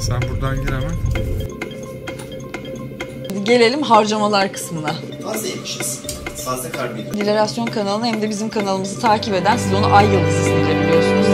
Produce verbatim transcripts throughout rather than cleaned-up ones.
Sen buradan gir hemen. Gelelim harcamalar kısmına. Fazla yemişiz. Fazla karbonhidrat. Dilerasyon kanalını hem de bizim kanalımızı takip eden, siz onu Ay Yıldız ismiyle biliyorsunuz.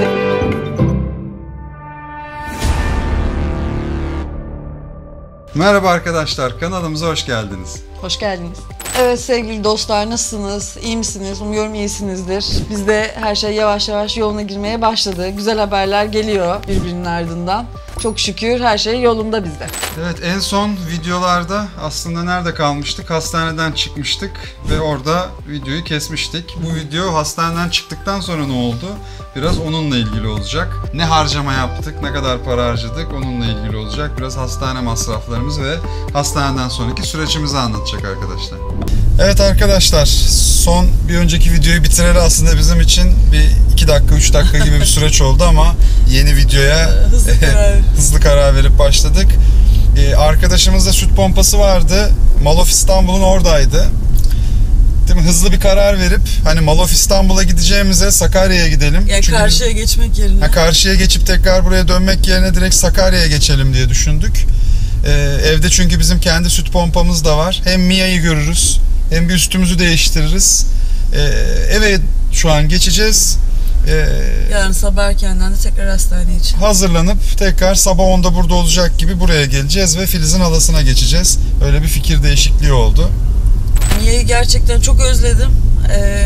Merhaba arkadaşlar, kanalımıza hoş geldiniz. Hoş geldiniz. Evet sevgili dostlar, nasılsınız? İyi misiniz? Umuyorum iyisinizdir. Bizde her şey yavaş yavaş yoluna girmeye başladı. Güzel haberler geliyor birbirinin ardından. Çok şükür her şey yolunda bizde. Evet, en son videolarda aslında nerede kalmıştık? Hastaneden çıkmıştık ve orada videoyu kesmiştik. Bu video hastaneden çıktıktan sonra ne oldu? Biraz onunla ilgili olacak. Ne harcama yaptık, ne kadar para harcadık onunla ilgili olacak. Biraz hastane masraflarımız ve hastaneden sonraki sürecimizi anlatacak arkadaşlar. Evet arkadaşlar, son bir önceki videoyu bitireli aslında bizim için bir iki dakika, üç dakika gibi bir süreç oldu ama yeni videoya hızlı karar, hızlı karar verip başladık. Ee, arkadaşımızda süt pompası vardı. Malof İstanbul'un oradaydı. Değil mi? Hızlı bir karar verip hani Malof İstanbul'a gideceğimize Sakarya'ya gidelim. Yani Çünkü karşıya biz, geçmek yerine. Ha, karşıya geçip tekrar buraya dönmek yerine direkt Sakarya'ya geçelim diye düşündük. Ee, evde çünkü bizim kendi süt pompamız da var. Hem Mia'yı görürüz, hem bir üstümüzü değiştiririz. Ee, eve şu an geçeceğiz. Ee, Yarın sabah erkenden de tekrar hastane için. Hazırlanıp tekrar sabah onda burada olacak gibi buraya geleceğiz ve Filiz'in halasına geçeceğiz. Öyle bir fikir değişikliği oldu. Mia'yı gerçekten çok özledim. Ee,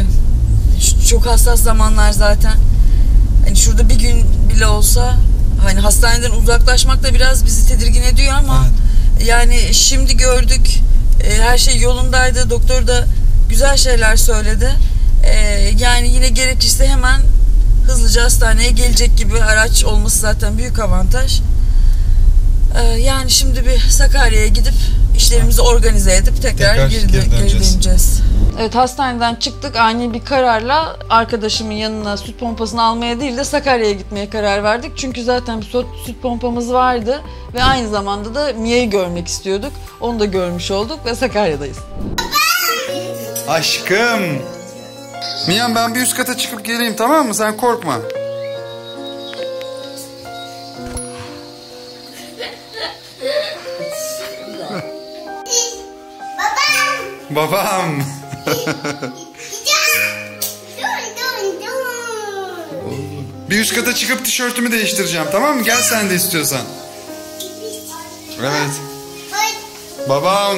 çok hassas zamanlar zaten. Hani şurada bir gün bile olsa hani hastaneden uzaklaşmak da biraz bizi tedirgin ediyor ama evet. Yani şimdi gördük, e, her şey yolundaydı. Doktor da güzel şeyler söyledi. E, yani yine gerekirse hemen hızlıca hastaneye gelecek gibi, araç olması zaten büyük avantaj. Ee, yani şimdi bir Sakarya'ya gidip işlerimizi organize edip tekrar, tekrar geri, geri döneceğiz. döneceğiz. Evet, hastaneden çıktık, ani bir kararla arkadaşımın yanına süt pompasını almaya değil de Sakarya'ya gitmeye karar verdik. Çünkü zaten bir süt pompamız vardı ve aynı zamanda da Mia'yı görmek istiyorduk. Onu da görmüş olduk ve Sakarya'dayız. Aşkım. Mia'm, ben bir üst kata çıkıp geleyim, tamam mı? Sen korkma. Babam. Babam. Bir üst kata çıkıp tişörtümü değiştireceğim, tamam mı? Gel sen de istiyorsan. Evet. Babam.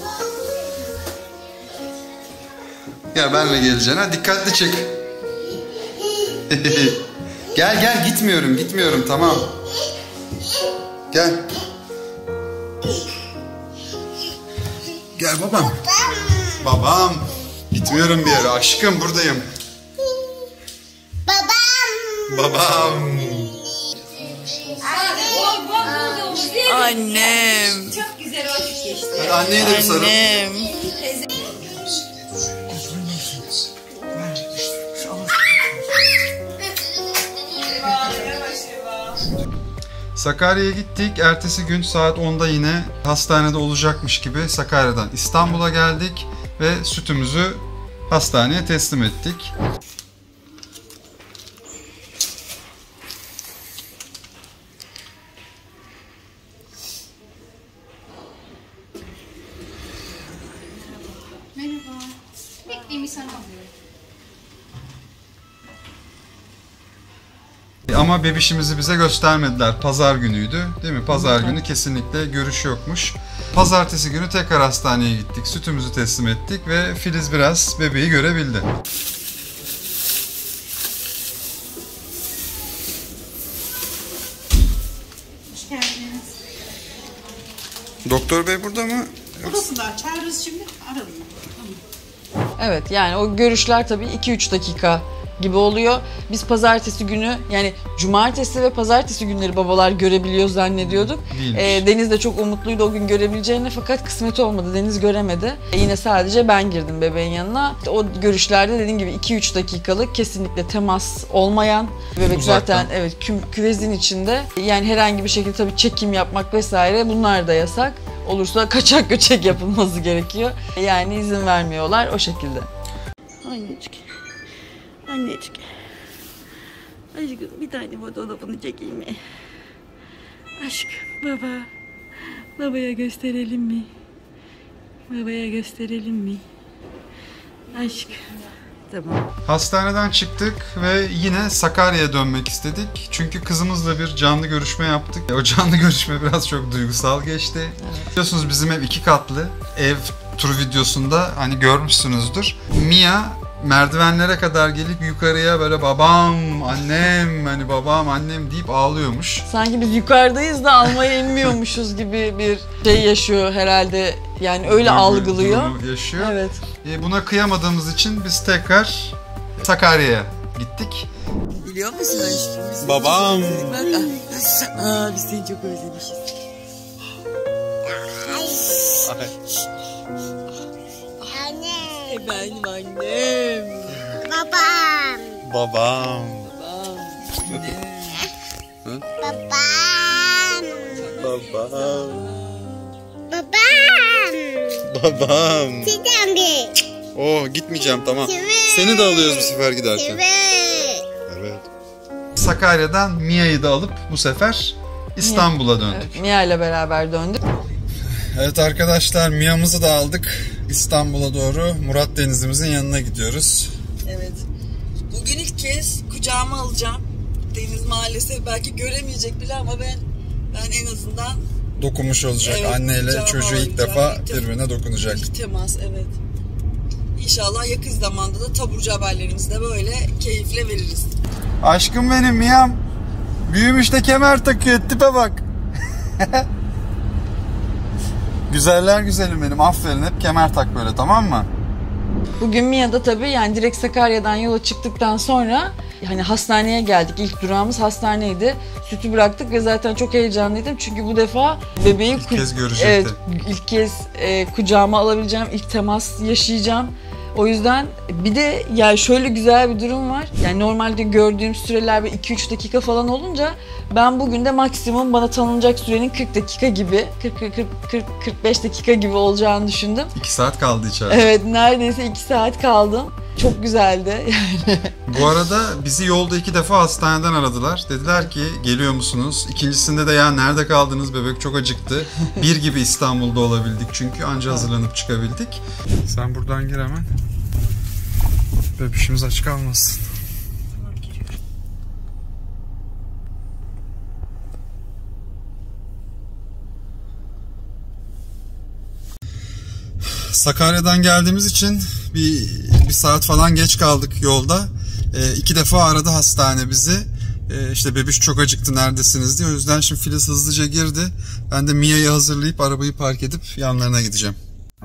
Gel benle geleceksin ha, dikkatli çık. Gel gel, gitmiyorum gitmiyorum, tamam. Gel. Gel babam. Babam. Gitmiyorum bir yere aşkım, buradayım. Babam. Babam. Annem. Çok güzel vakit geçti. Hadi anneye de bir sarıl. Annem. Sakarya'ya gittik. Ertesi gün saat onda yine hastanede olacakmış gibi Sakarya'dan İstanbul'a geldik ve sütümüzü hastaneye teslim ettik. Merhaba. Bekleyin, bir sana alıyorum. Ama bebişimizi bize göstermediler. Pazar günüydü, değil mi? Pazar günü kesinlikle görüş yokmuş. Pazartesi günü tekrar hastaneye gittik. Sütümüzü teslim ettik ve Filiz biraz bebeği görebildi. Hoş geldiniz. Doktor bey burada mı? Odasında çağırırız şimdi. Aralım. Tamam. Evet, yani o görüşler tabii iki üç dakika gibi oluyor. Biz pazartesi günü, yani cumartesi ve pazartesi günleri babalar görebiliyor zannediyorduk. E, Deniz de çok umutluydu o gün görebileceğine, fakat kısmet olmadı. Deniz göremedi. E, yine sadece ben girdim bebeğin yanına. O görüşlerde dediğim gibi iki üç dakikalık, kesinlikle temas olmayan, bebek uzaktan. Zaten evet kü küvezin içinde. Yani herhangi bir şekilde tabii çekim yapmak vesaire, bunlar da yasak. Olursa kaçak göçek yapılması gerekiyor. Yani izin vermiyorlar o şekilde. Anneciğim. Anneciğim. Aşkım bir tane fotoğrafını çekeyim mi? Aşk baba. Babaya gösterelim mi? Babaya gösterelim mi? Aşk. Tamam. Hastaneden çıktık ve yine Sakarya'ya dönmek istedik. Çünkü kızımızla bir canlı görüşme yaptık. O canlı görüşme biraz çok duygusal geçti. Evet. Biliyorsunuz bizim ev iki katlı. Ev turu videosunda hani görmüşsünüzdür. Mia merdivenlere kadar gelip yukarıya böyle babam, annem, hani babam, annem deyip ağlıyormuş. Sanki biz yukarıdayız da almaya inmiyormuşuz gibi bir şey yaşıyor herhalde. Yani öyle Duygu, algılıyor. Yaşıyor. Evet. E, buna kıyamadığımız için biz tekrar Sakarya'ya gittik. Biliyor musun aşkım? Babam. Aa, biz seni çok özlemişiz. Anne. Benim annem. Babam. Babam. Babam. Babam. Babam. Babam. Babam. Sizden bir. Oo, gitmeyeceğim, tamam. Evet. Seni de alıyoruz bu sefer giderken. Evet. Evet. Sakarya'dan Mia'yı da alıp bu sefer İstanbul'a döndük. Evet, Mia ile beraber döndük. Evet arkadaşlar, Mia'mızı da aldık. İstanbul'a doğru Murat Denizimizin yanına gidiyoruz. Evet. Bugün ilk kez kucağıma alacağım. Deniz maalesef belki göremeyecek bile ama ben ben en azından Dokunmuş olacak. Evet, Anneyle kucağıma çocuğu ilk alacağım. defa İlk birbirine dokunacak. İlk temas, evet. İnşallah yakın zamanda da taburcu haberlerimizi de böyle keyifle veririz. Aşkım benim Mia'm. Büyümüş de kemer takıyor. Tipe bak. Güzeller güzelim benim. Aferin, hep kemer tak böyle, tamam mı? Bugün Mia'da tabii yani direkt Sakarya'dan yola çıktıktan sonra hani hastaneye geldik. İlk durağımız hastaneydi. Sütü bıraktık ve zaten çok heyecanlıydım. Çünkü bu defa bebeği İlk kez görecekti. Evet, ilk kez e, kucağıma alabileceğim, ilk temas yaşayacağım. O yüzden bir de yani şöyle güzel bir durum var. Yani normalde gördüğüm süreler iki üç dakika falan olunca ben bugün de maksimum bana tanınacak sürenin kırk dakika gibi, kırk kırk beş dakika gibi olacağını düşündüm. iki saat kaldı içeride. Evet, neredeyse iki saat kaldım. Çok güzeldi yani. Bu arada bizi yolda iki defa hastaneden aradılar. Dediler ki geliyor musunuz? İkincisinde de ya nerede kaldınız, bebek çok acıktı. Bir gibi İstanbul'da olabildik çünkü anca hazırlanıp çıkabildik. Sen buradan gir hemen. Bebişimiz aç kalmasın. Sakarya'dan geldiğimiz için bir, bir saat falan geç kaldık yolda. E, iki defa aradı hastane bizi. E, işte bebiş çok acıktı, neredesiniz diye. O yüzden şimdi Filiz hızlıca girdi. Ben de Mia'yı hazırlayıp arabayı park edip yanlarına gideceğim.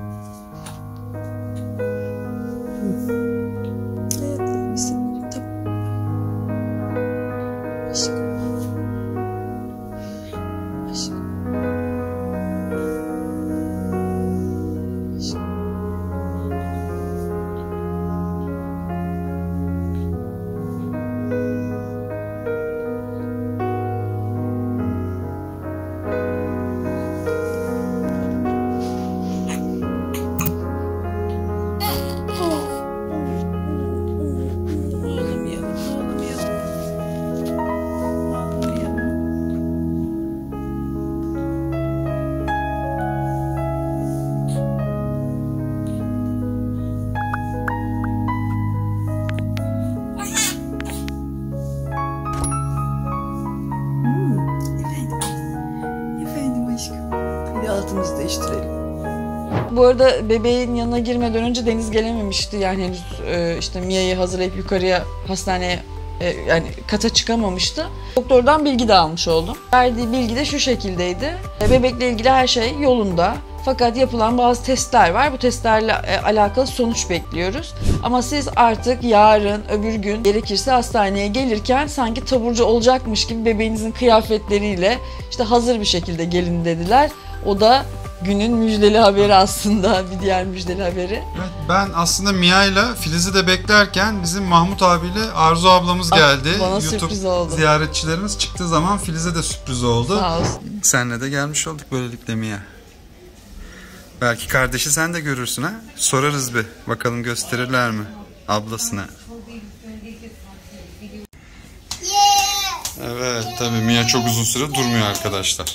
Altımızı değiştirelim. Bu arada bebeğin yanına girmeden önce Deniz gelememişti. Yani henüz e, işte Mia'yı hazırlayıp yukarıya hastaneye e, yani kata çıkamamıştı. Doktordan bilgi de almış oldum. Verdiği bilgi de şu şekildeydi. E, bebekle ilgili her şey yolunda. Fakat yapılan bazı testler var. Bu testlerle e, alakalı sonuç bekliyoruz. Ama siz artık yarın, öbür gün gerekirse hastaneye gelirken sanki taburcu olacakmış gibi bebeğinizin kıyafetleriyle işte hazır bir şekilde gelin dediler. O da günün müjdeli haberi aslında, bir diğer müjdeli haberi. Evet, ben aslında Mia'yla Filiz'i de beklerken bizim Mahmut abiyle Arzu ablamız geldi. Bana YouTube sürpriz oldu. Ziyaretçilerimiz çıktığı zaman Filiz'e de sürpriz oldu. Sağ olsun. Senle de gelmiş olduk böylelikle Mia. Belki kardeşi sen de görürsün ha. Sorarız bir. Bakalım gösterirler mi ablasına. Evet, tabii Mia çok uzun süre durmuyor arkadaşlar.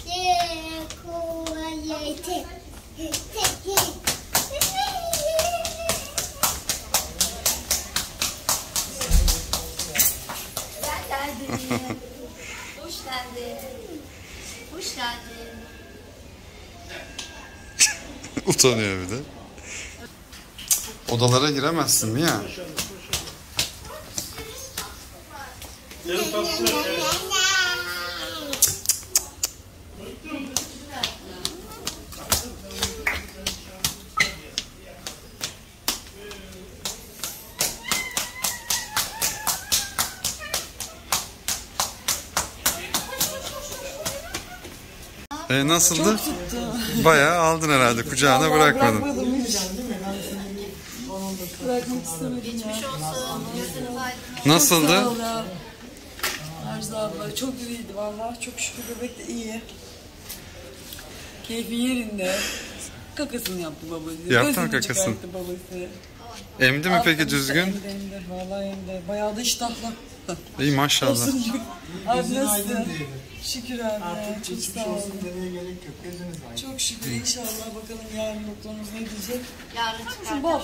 Hoş geldin. Hoş geldin. Utanıyor bir de. Odalara giremezsin Mia. E nasıldı? Bayağı aldın herhalde, kucağına bırakmadın. Bırakmak istemedim ya. Nasıldı? Sağ ol ya. Arzu abla çok iyiydi vallahi. Çok şükür bebek de iyi. Keyfi yerinde. Kakasını yaptı babası. Yaptı Gözünü mı kakasını? çıkarttı babası. Emdi mi peki düzgün? Emdi, emdi. Vallahi emdi. Bayağı da iştahlı. İyi maşallah. Olsun gibi. Abi nasılsın? Şükür abi. Çok sağ olun. Çok şükür inşallah. Bakalım yarın doktorumuz ne diyecek? Yarın Bol.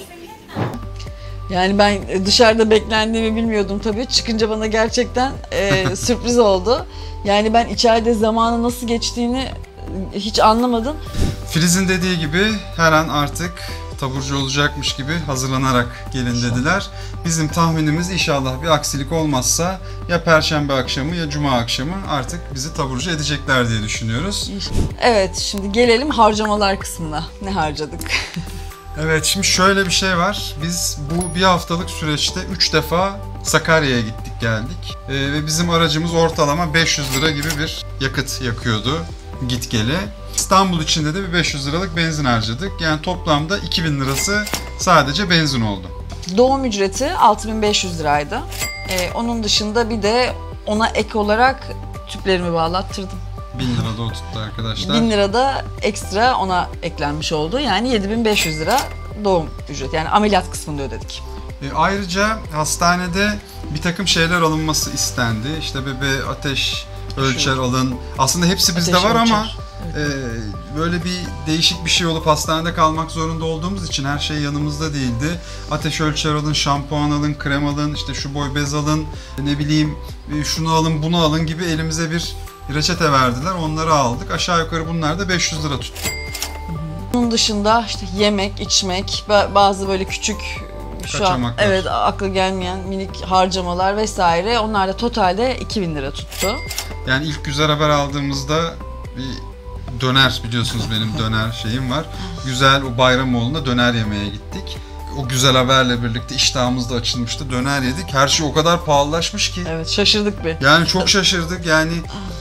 Yani ben dışarıda beklendiğimi bilmiyordum tabii. Çıkınca bana gerçekten e, sürpriz oldu. Yani ben içeride zamanın nasıl geçtiğini hiç anlamadım. Filiz'in dediği gibi her an artık taburcu olacakmış gibi hazırlanarak gelin dediler. Bizim tahminimiz inşallah bir aksilik olmazsa ya Perşembe akşamı ya Cuma akşamı artık bizi taburcu edecekler diye düşünüyoruz. Evet, şimdi gelelim harcamalar kısmına. Ne harcadık? Evet, şimdi şöyle bir şey var. Biz bu bir haftalık süreçte üç defa Sakarya'ya gittik geldik. Ee, ve bizim aracımız ortalama beş yüz lira gibi bir yakıt yakıyordu git gele. İstanbul içinde de bir beş yüz liralık benzin harcadık. Yani toplamda iki bin lirası sadece benzin oldu. Doğum ücreti altı bin beş yüz liraydı. Ee, onun dışında bir de ona ek olarak tüplerimi bağlattırdım. bin lira da o tuttu arkadaşlar. bin lira da ekstra ona eklenmiş oldu. Yani yedi bin beş yüz lira doğum ücreti. Yani ameliyat kısmında ödedik. E, ayrıca hastanede bir takım şeyler alınması istendi. İşte bebeğe ateş ölçer alın. Aslında hepsi bizde Ateş var ölçer. ama e, böyle bir değişik bir şey olup hastanede kalmak zorunda olduğumuz için her şey yanımızda değildi. Ateş ölçer alın, şampuan alın, krem alın, işte şu boy bez alın, ne bileyim şunu alın, bunu alın gibi elimize bir reçete verdiler. Onları aldık. Aşağı yukarı bunlar da beş yüz lira tuttu. Bunun dışında işte yemek, içmek, bazı böyle küçük şu an Kaçamaklar. evet aklı gelmeyen minik harcamalar vesaire. Onlar da totalde iki bin lira tuttu. Yani ilk güzel haber aldığımızda bir döner, biliyorsunuz benim döner şeyim var. Güzel o Bayramoğlu'na döner yemeye gittik. O güzel haberle birlikte iştahımız da açılmıştı. Döner yedik. Her şey o kadar pahalılaşmış ki. Evet, şaşırdık bir. Yani çok şaşırdık. Yani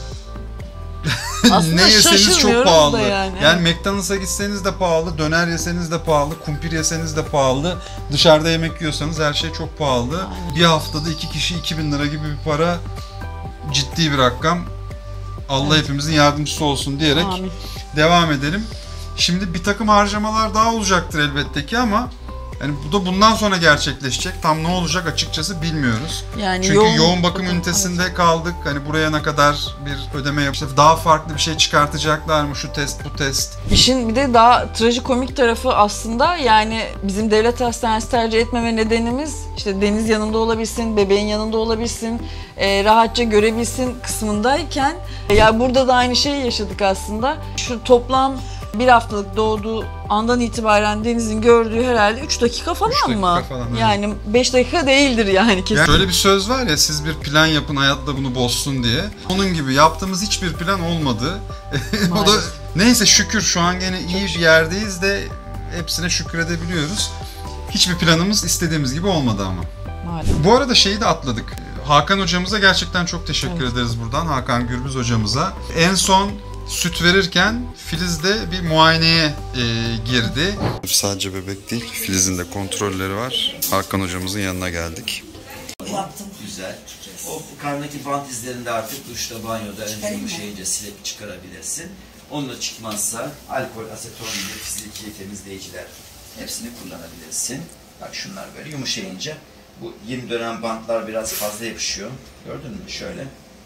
Aslında ne yeseniz çok şaşırmıyoruz pahalı. da Yani, yani. McDonald's'a gitseniz de pahalı, döner yeseniz de pahalı, kumpir yeseniz de pahalı. Dışarıda yemek yiyorsanız her şey çok pahalı. Aynen. Bir haftada iki kişi iki bin lira gibi bir para, ciddi bir rakam. Allah Evet. hepimizin yardımcısı olsun diyerek Amin. devam edelim. Şimdi bir takım harcamalar daha olacaktır elbette ki ama yani bu da bundan sonra gerçekleşecek. Tam ne olacak açıkçası bilmiyoruz. Yani Çünkü yoğun, yoğun bakım ünitesinde kaldık. Hani buraya ne kadar bir ödeme yapıp işte daha farklı bir şey çıkartacaklar mı? Şu test, bu test. İşin bir de daha trajikomik tarafı aslında yani bizim devlet hastanesi tercih etmeme nedenimiz işte Deniz yanında olabilsin, bebeğin yanında olabilsin, e, rahatça görebilsin kısmındayken e, ya burada da aynı şeyi yaşadık aslında. Şu toplam bir haftalık doğduğu andan itibaren Deniz'in gördüğü herhalde üç dakika falan Üç dakika mı? falan, evet. Yani beş dakika değildir yani kesin. Yani şöyle bir söz var ya, siz bir plan yapın hayatla bunu bozsun diye. Onun gibi yaptığımız hiçbir plan olmadı. O da Maalesef. neyse şükür şu an gene iyi bir yerdeyiz de hepsine şükredebiliyoruz. Hiçbir planımız istediğimiz gibi olmadı ama. Maalesef. Bu arada şeyi de atladık. Hakan hocamıza gerçekten çok teşekkür Evet. ederiz buradan. Hakan Gürbüz hocamıza. En son süt verirken Filiz de bir muayeneye e, girdi. Sadece bebek değil, Filiz'in de kontrolleri var. Hakan hocamızın yanına geldik. Yaptım. Güzel. O karnındaki bant izlerini de artık duşta, banyoda önce yumuşayınca silip çıkarabilirsin. Onunla çıkmazsa alkol, aseton gibi fiziki temizleyiciler hepsini kullanabilirsin. Bak şunlar böyle yumuşayınca bu yeni dönen bantlar biraz fazla yapışıyor. Gördün mü? Şöyle.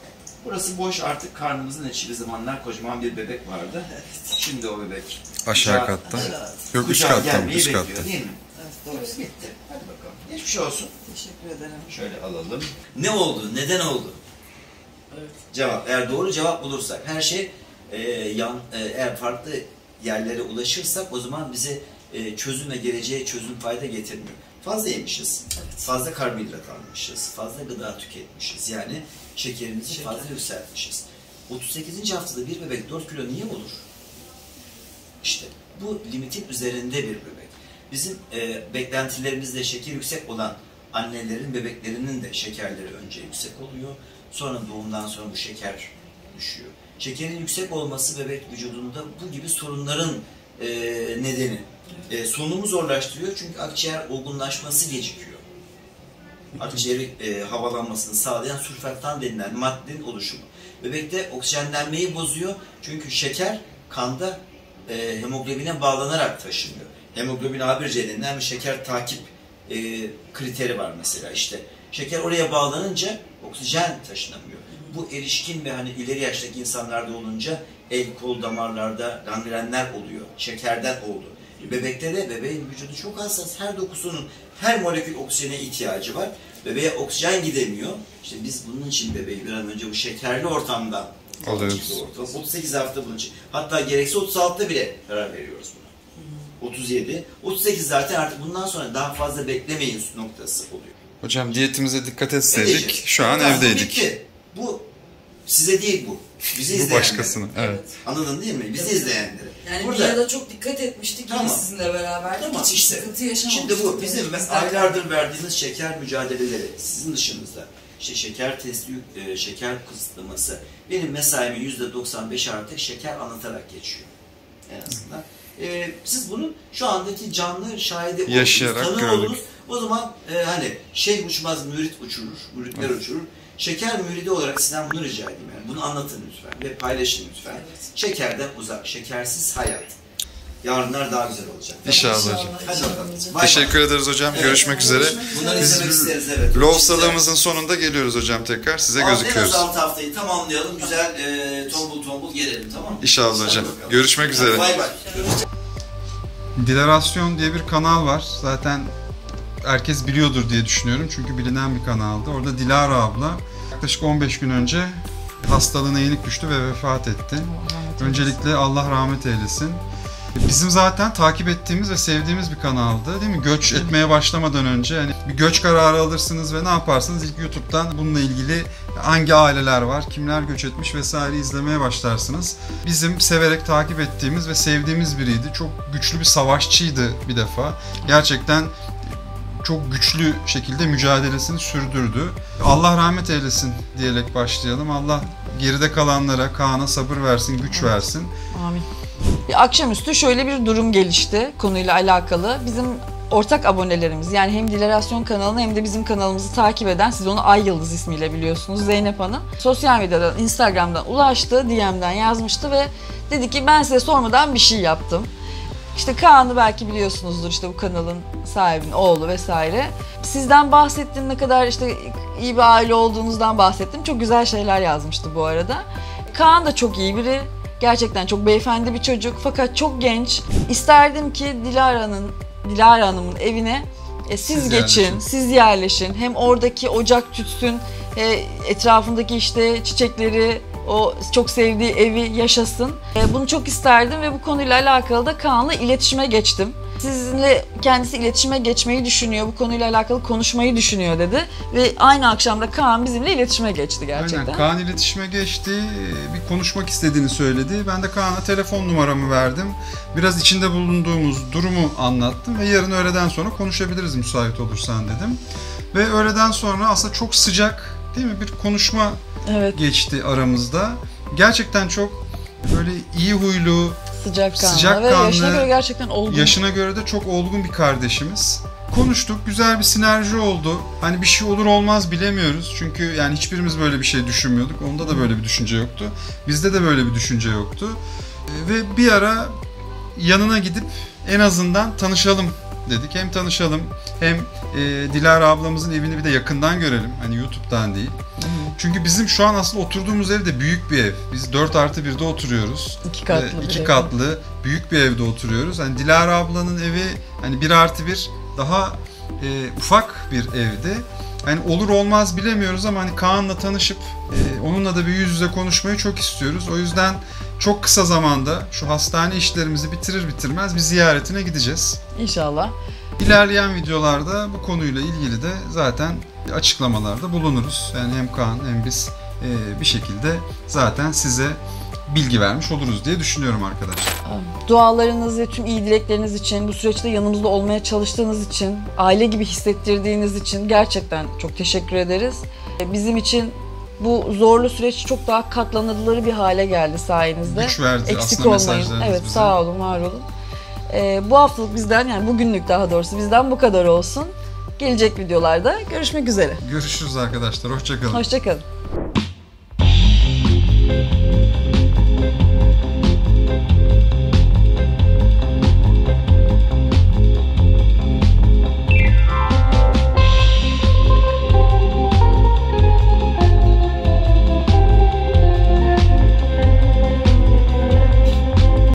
Burası boş, artık karnımızın içi. Bir zamanlar kocaman bir bebek vardı. Şimdi o bebek Aşağı kucağa- katta. Evet. Yok, üst Kucağa katta, gelmeyi üst bekliyor, katta. değil mi? Evet, doğru. Bitti. Hadi bakalım. Geçmiş olsun. Teşekkür ederim. Şöyle alalım. Ne oldu? Neden oldu? Evet. Cevap. Eğer doğru cevap bulursak, her şey e, yan, e, eğer farklı yerlere ulaşırsak o zaman bize e, çözüm ve geleceğe çözüm fayda getirmiyor. Fazla yemişiz, Evet. fazla karbonhidrat almışız, fazla gıda tüketmişiz. Yani şekerimizi Şeker. fazla yükseltmişiz. otuz sekizinci haftada bir bebek dört kilo niye olur? İşte bu limitin üzerinde bir bebek. Bizim e, beklentilerimizde şeker yüksek olan annelerin, bebeklerinin de şekerleri önce yüksek oluyor. Sonra doğumdan sonra bu şeker düşüyor. Şekerin yüksek olması bebek vücudunda bu gibi sorunların e, nedeni. E, solunumu zorlaştırıyor çünkü akciğer olgunlaşması gecikiyor. Akciğeri e, havalanmasını sağlayan sülfaktan denilen maddenin oluşumu. Bebekte oksijenlenmeyi bozuyor çünkü şeker kanda e, hemoglobine bağlanarak taşınıyor. Hemoglobin A bir C denilen bir şeker takip e, kriteri var mesela. İşte şeker oraya bağlanınca oksijen taşınamıyor. Bu erişkin ve hani ileri yaştaki insanlarda olunca el, kol damarlarda gangrenler oluyor. Şekerden oldu. Bebekte de bebeğin vücudu çok hassas. Her dokusunun her molekül oksijene ihtiyacı var. Bebeğe oksijen gidemiyor. İşte biz bunun için bebeği bir an önce bu şekerli ortamdan alıyoruz. otuz sekiz hafta bunun için. Hatta gerekse otuz altıda bile karar veriyoruz buna. otuz yedi. otuz sekiz zaten artık bundan sonra daha fazla beklemeyin noktası oluyor. Hocam diyetimize dikkat etseydik Edeceğiz. şu an Tamam, evdeydik. bitti. Bu size değil bu. Bizi Bu izleyenlere. başkasına. Evet. Anladın değil mi? Bizi izleyenlere. Yani Burada- bir arada çok dikkat etmiştik Tamam. yine sizinle beraber. Tamam, Hiç işte. sıkıntı yaşamamıştık. Şimdi bu bizim Yani mes- bizden- aylardır verdiğiniz şeker mücadeleleri sizin dışınızda. İşte şeker testi, e, şeker kısıtlaması. Benim mesaimin yüzde doksan beş artık şeker anlatarak geçiyor. En azından. E, siz bunun şu andaki canlı şahidi oldunuz, Yaşayarak tanığı gördük. oldunuz. O zaman e, hani şeyh uçmaz mürit uçurur, müritler uçurur. Şeker müridi olarak sizden bunu rica edeyim. Yani. Bunu anlatın lütfen ve paylaşın lütfen. Evet. Şekerden uzak, şekersiz hayat. Yarınlar daha güzel olacak. İnşallah hocam. Hadi bakalım. hocam. Bay bay. Teşekkür ederiz hocam. Evet. Görüşmek üzere. Bunları Biz izlemek isteriz, evet. Lovsalığımızın sonunda geliyoruz hocam tekrar. Size gözüküyoruz. En az altı haftayı tamamlayalım. Güzel e, tombul tombul gelelim, tamam mı? İnşallah Hadi hocam. bakalım. Görüşmek üzere. Hadi bay bay. Dilerasyon diye bir kanal var. Zaten herkes biliyordur diye düşünüyorum. Çünkü bilinen bir kanaldı. Orada Dilara abla yaklaşık on beş gün önce hastalığına yenik düştü ve vefat etti. Öncelikle Allah rahmet eylesin. Bizim zaten takip ettiğimiz ve sevdiğimiz bir kanaldı, değil mi? Göç etmeye başlamadan önce hani bir göç kararı alırsınız ve ne yaparsınız? İlk YouTube'dan bununla ilgili hangi aileler var, kimler göç etmiş vesaire izlemeye başlarsınız. Bizim severek takip ettiğimiz ve sevdiğimiz biriydi. Çok güçlü bir savaşçıydı bir defa. Gerçekten çok güçlü şekilde mücadelesini sürdürdü. Allah rahmet eylesin diyerek başlayalım. Allah geride kalanlara, Kaan'a sabır versin, güç versin. Amin. Bir akşamüstü şöyle bir durum gelişti konuyla alakalı. Bizim ortak abonelerimiz, yani hem Dilerasyon kanalını hem de bizim kanalımızı takip eden, siz onu Ay Yıldız ismiyle biliyorsunuz, Zeynep Hanım, sosyal medyadan, Instagram'dan ulaştı, D M'den yazmıştı ve dedi ki ben size sormadan bir şey yaptım. İşte Kaan'ı belki biliyorsunuzdur, işte bu kanalın sahibinin oğlu vesaire. Sizden bahsettim, ne kadar işte iyi bir aile olduğunuzdan bahsettim. Çok güzel şeyler yazmıştı bu arada. Kaan da çok iyi biri. Gerçekten çok beyefendi bir çocuk fakat çok genç. İsterdim ki Dilara'nın, Dilara Hanım'ın evine e, siz, Siz geçin, yerleşin. siz yerleşin. Hem oradaki ocak tütsün, e, etrafındaki işte çiçekleri, o çok sevdiği evi yaşasın. E, bunu çok isterdim ve bu konuyla alakalı da Kaan'la iletişime geçtim. Sizinle kendisi iletişime geçmeyi düşünüyor, bu konuyla alakalı konuşmayı düşünüyor dedi. Ve aynı akşam da Kaan bizimle iletişime geçti gerçekten. Aynen, Kaan iletişime geçti, bir konuşmak istediğini söyledi. Ben de Kaan'a telefon numaramı verdim. Biraz içinde bulunduğumuz durumu anlattım ve yarın öğleden sonra konuşabiliriz müsait olursan dedim. Ve öğleden sonra aslında çok sıcak, değil mi, bir konuşma Evet. geçti aramızda. Gerçekten çok böyle iyi huylu, Sıcakkanlı Sıcakkanlı, ve yaşına göre gerçekten olgun. yaşına göre de çok olgun bir kardeşimiz. Konuştuk, güzel bir sinerji oldu. Hani bir şey olur olmaz bilemiyoruz. Çünkü yani hiçbirimiz böyle bir şey düşünmüyorduk. Onda da böyle bir düşünce yoktu. Bizde de böyle bir düşünce yoktu. Ee, Ve bir ara yanına gidip en azından tanışalım dedik. Hem tanışalım hem e, Dilara ablamızın evini bir de yakından görelim. Hani YouTube'dan değil. Çünkü bizim şu an aslında oturduğumuz ev de büyük bir ev. Biz dört artı birde oturuyoruz. İki katlı Ee, bir iki ev. katlı büyük bir evde oturuyoruz. Hani Dilara ablanın evi hani bir artı bir daha e, ufak bir evdi. Hani olur olmaz bilemiyoruz ama hani Kaan'la tanışıp e, onunla da bir yüz yüze konuşmayı çok istiyoruz. O yüzden çok kısa zamanda şu hastane işlerimizi bitirir bitirmez bir ziyaretine gideceğiz. İnşallah. İlerleyen videolarda bu konuyla ilgili de zaten açıklamalarda bulunuruz. Yani hem Kaan hem biz e, bir şekilde zaten size bilgi vermiş oluruz diye düşünüyorum arkadaşlar. Dualarınız ve tüm iyi dilekleriniz için, bu süreçte yanımızda olmaya çalıştığınız için, aile gibi hissettirdiğiniz için gerçekten çok teşekkür ederiz. Bizim için bu zorlu süreç çok daha katlanılır bir hale geldi sayenizde. Güç verdi Eksik aslında olmayın. mesajlarınız Evet, bize. sağ olun, var olun. Ee, bu haftalık bizden, yani bugünlük daha doğrusu bizden bu kadar olsun. Gelecek videolarda görüşmek üzere. Görüşürüz arkadaşlar. Hoşça kalın. Hoşça kalın.